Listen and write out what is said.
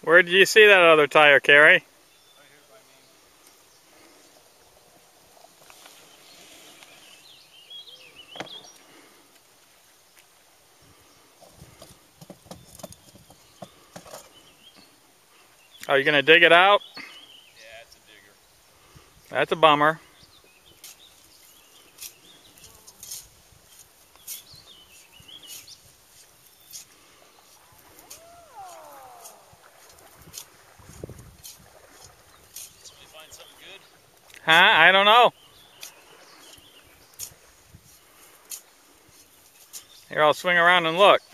Where did you see that other tire, Carrie? Right here by me. Are you going to dig it out? Yeah, it's a digger. That's a bummer. Somebody find something good? Huh? I don't know. Here, I'll swing around and look.